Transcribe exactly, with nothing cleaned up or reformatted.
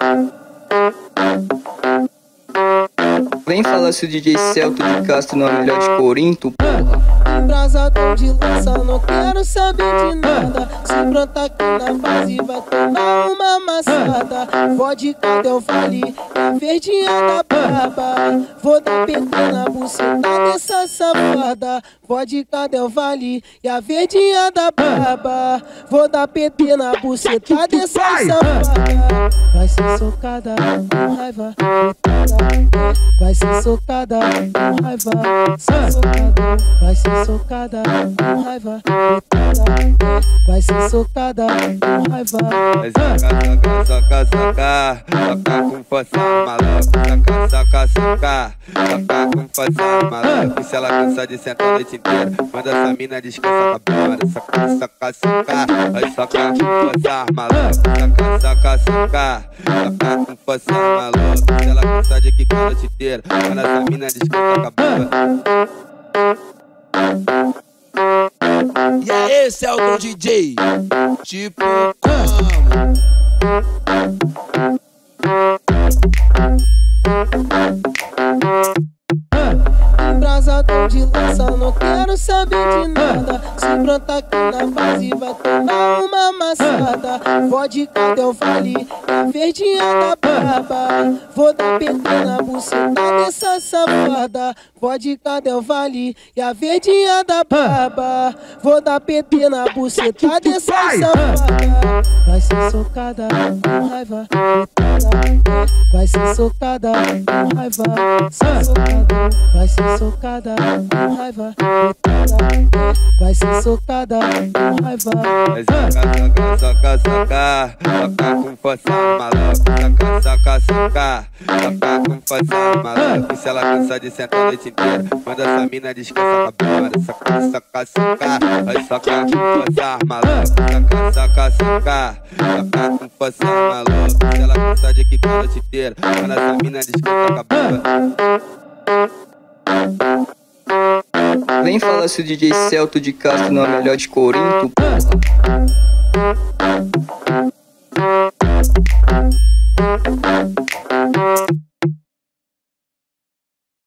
Vem falar se o D J Celto de Castro não é melhor de Corinto, porra. Embrasadão de lança, não quero saber de nada. Se pronta aqui na base, vai tomar uma amassada. Vodka Del Valle, a verdinha da barba. Vou dar P T na buceta dessa safada. Vodka Del Valle, e a verdinha da barba. Vou dar P T na buceta dessa safada. Vai ser socada com raiva, vai ser socada com raiva, ser socada, vai ser socada com raiva, vai ser socada com raiva. Vai socar, socar, socar, socar com força, maluco. Socar, socar, socar, socar com força, maluco. Se ela cansar de sentar a noite inteira, manda essa mina descansar com a bora. Socar, socar, socar, vai socar com força, maluco. Socar, socar, socar, socar com força, maluco. Se ela cansar de quicar a noite inteira, manda essa mina descansar com a bora. E é esse é o D J, tipo como? Embrasadão de lança, não quero saber de nada. Se pronta aqui na base, vai tomar uma amassada. Vodka Del Valle, a verdinha da barba. Vou dar P T na buceta dessa safada. Vodka Del Valle, e a verdinha da barba. Vou dar P T na buceta dessa safada. Vai ser socada com raiva, vai ser socada com raiva, ser socada, vai ser socada com raiva, vai ser socada com raiva. Vai socar, socar, socar, socar, socar com força, maluco. Socar, socar, socar, socar com força, maluco. Se ela cansar de sentar a noite inteira, manda essa mina descansar com a bora. Socar, socar, socar, vai socar com força, maluco. Socar, socar, socar, socar com força, maluco. Se ela cansar de quicar a noite inteira, manda essa mina descansar com a bora. Vem falar se o D J Celto de Castro não é melhor de Corinto, porra.